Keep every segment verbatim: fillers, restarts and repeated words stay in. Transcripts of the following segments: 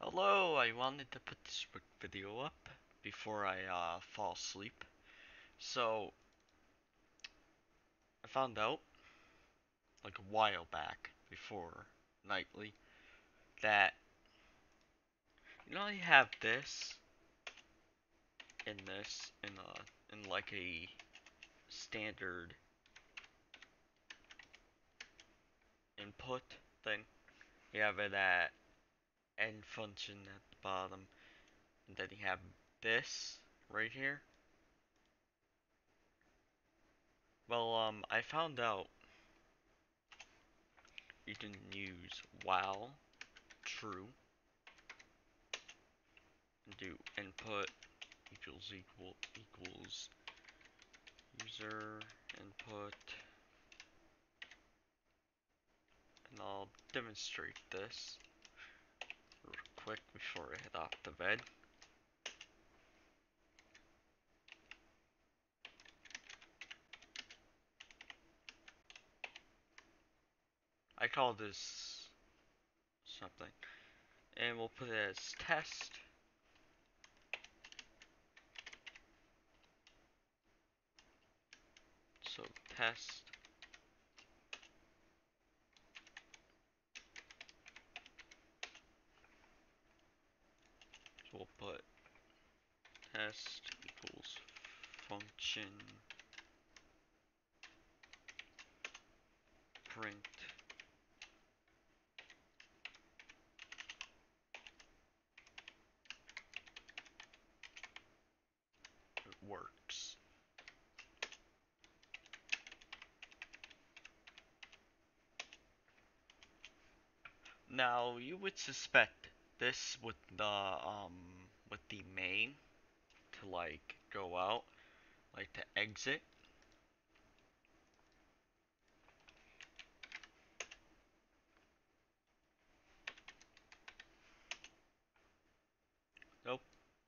Hello, I wanted to put this video up before I uh, fall asleep. So, I found out, like a while back, before nightly, that, you know, you have this, and this, in a, in like a standard input thing. You have it at end function at the bottom, and then you have this right here. Well, um, I found out you can use while true and do input equals equal equals user input, and I'll demonstrate this real quick before I head off to bed. I call this something, and we'll put it as test. So test, so we'll put test equals function print it works. Now you would suspect this with the um with the main to like go out, like to exit. Nope.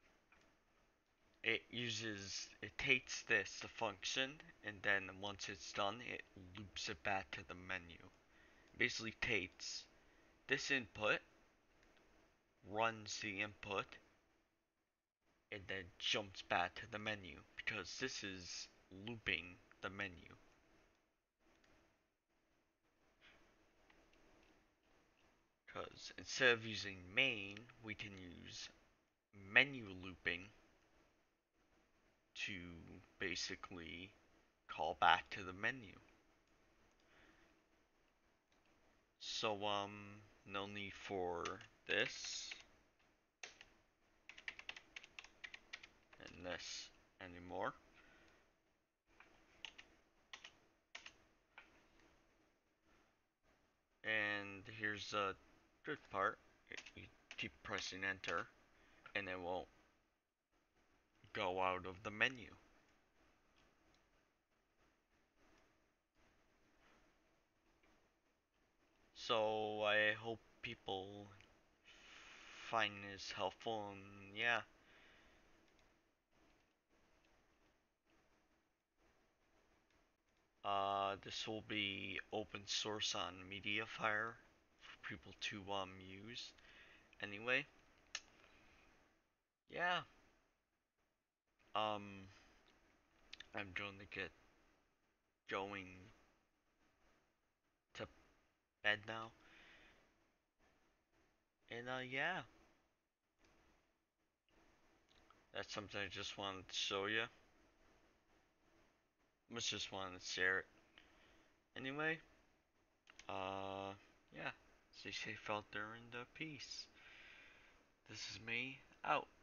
It uses, it takes this, the function, and then once it's done, it loops it back to the menu. Basically takes this input, runs the input, and then jumps back to the menu, because this is looping the menu. Because instead of using main, we can use menu looping to basically call back to the menu. So, um, no need for this and this anymore. And here's the good part. You keep pressing enter and it won't go out of the menu. So I hope people find this helpful, and yeah. Uh, this will be open source on Mediafire for people to um use. Anyway, yeah. Um, I'm going to get going to bed now, and uh, yeah, that's something I just wanted to show you. I just wanted to share it. Anyway, uh, yeah, stay safe out there and uh, peace. This is me out.